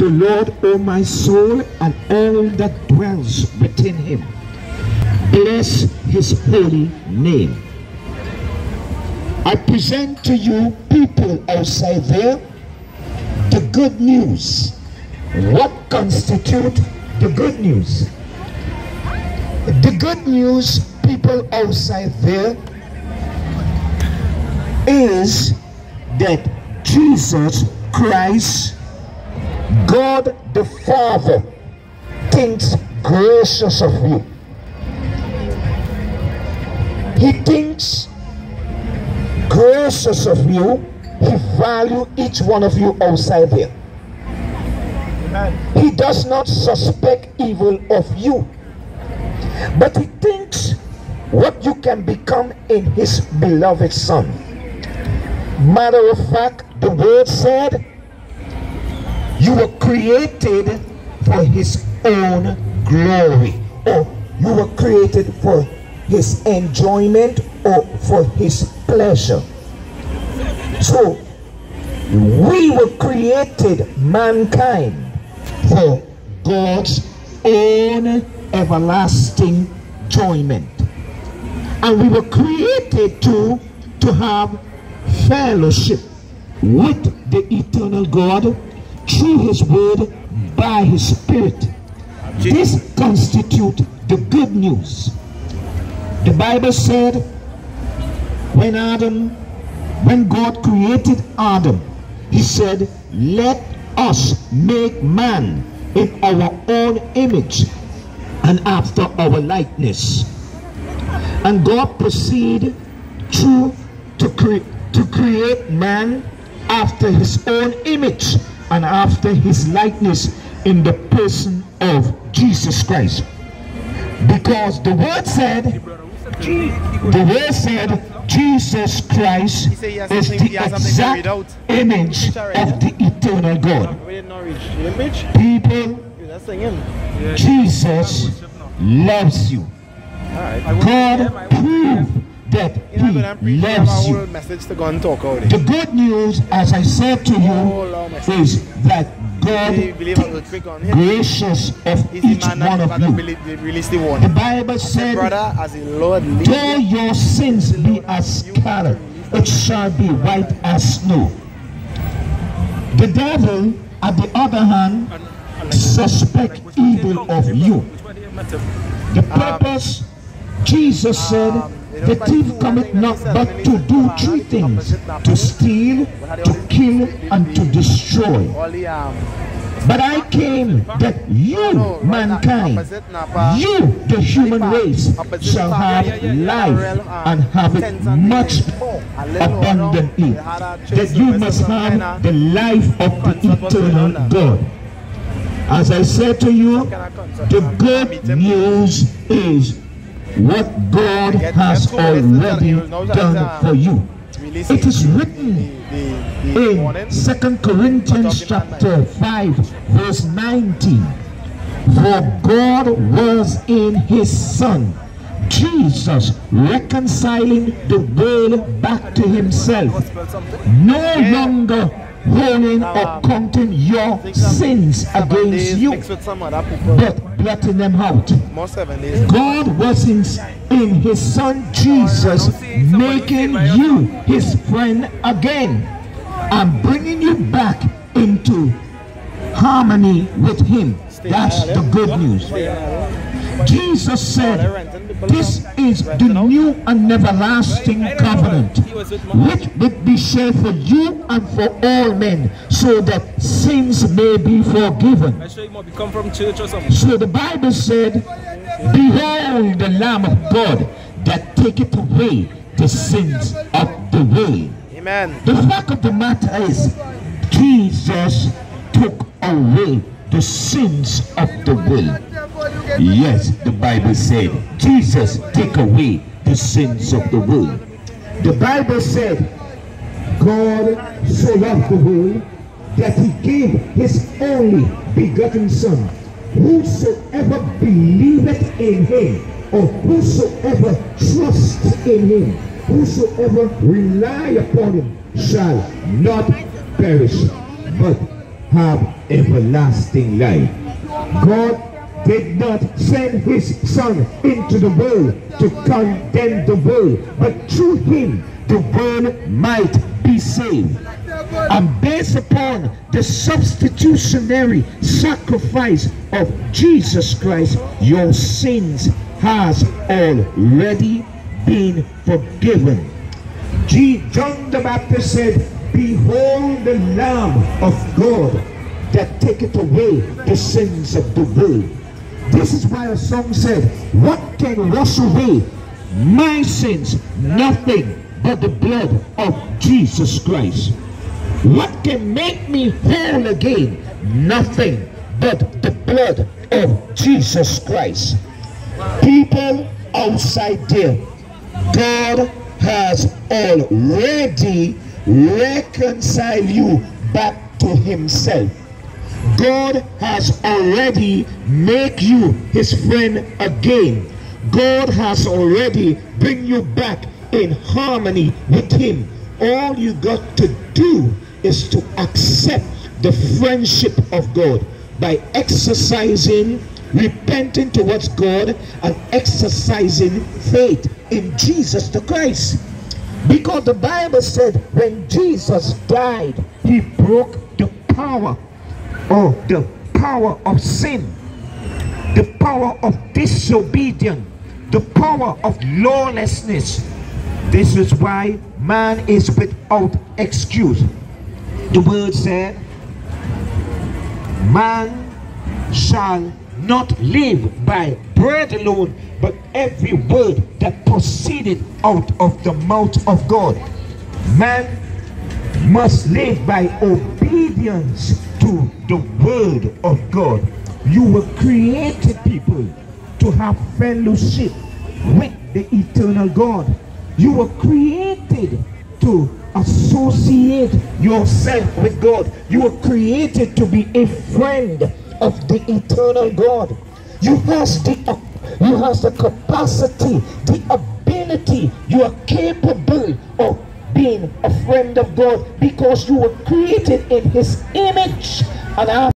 the Lord, O my soul, and all that dwells within him. Bless his holy name. I present to you, people outside there, the good news. What constitutes the good news? The good news, people outside there, is that Jesus Christ, God the Father, thinks gracious of you. He thinks gracious of you. He values each one of you outside there. He does not suspect evil of you, but he thinks what you can become in his beloved Son. Matter of fact, the word said you were created for his own glory, or you were created for his enjoyment or for his pleasure. So we were created, mankind, for God's own everlasting enjoyment. And we were created to have fellowship with the eternal God through his word, by his spirit. This constitutes the good news. The Bible said when God created Adam, he said, let us make man in our own image and after our likeness. And God proceeded to create man after his own image and after his likeness in the person of Jesus Christ. Because the word said Jesus Christ is the exact image of the eternal God. People, Jesus loves you. God proved that he loves you. The good news, as I said to you, is that God is gracious of each one of you. The Bible said, though your sins be as scarlet, it shall be white as snow. The devil, at the other hand, suspect evil of you. The purpose, Jesus said, the thief cometh not but to do three things: to steal, to kill, and to destroy. But I came that you, mankind, you, the human race, shall have life and have it much abundantly. That you must have the life of the eternal God. As I said to you, the good news is what God has already done for you. It is written in 2 Corinthians chapter 5 verse 19, for God was in his Son Jesus reconciling the world back to himself, no longer holding or counting your sins against you, but blotting them out. God was in his Son Jesus making you his friend again and bringing you back into harmony with him. That's the good news. Jesus said, this is the new and everlasting covenant, which will be shared for you and for all men, so that sins may be forgiven. So the Bible said, behold the Lamb of God that taketh away the sins of the world. Amen. The fact of the matter is, Jesus took away the sins of the world. Yes, the Bible said Jesus take away the sins of the world. The Bible said God so loved the world that he gave his only begotten Son. Whosoever believeth in him, or whosoever trusts in him, whosoever rely upon him, shall not perish, but have everlasting life. God did not send his Son into the world to condemn the world, but through him the world might be saved. And based upon the substitutionary sacrifice of Jesus Christ, your sins has already been forgiven. John the Baptist said, "Behold the Lamb of God that taketh away the sins of the world." This is why a song said, "What can wash away my sins? Nothing but the blood of Jesus Christ." What can make me whole again? Nothing but the blood of Jesus Christ. People outside there, God has already reconciled you back to himself. God has already made you his friend again. God has already bring you back in harmony with him. All you got to do is to accept the friendship of God by exercising, repenting towards God, and exercising faith in Jesus the Christ. Because the Bible said when Jesus died, he broke the power of sin, the power of disobedience, the power of lawlessness. This is why man is without excuse. The word said, "Man shall not live by bread alone, but every word that proceeded out of the mouth of God." Man must live by obedience to the word of God. You were created, people, to have fellowship with the eternal God. You were created to associate yourself with God. You were created to be a friend of the eternal God. You have the capacity, the ability. You are capable of being a friend of God because you were created in his image. And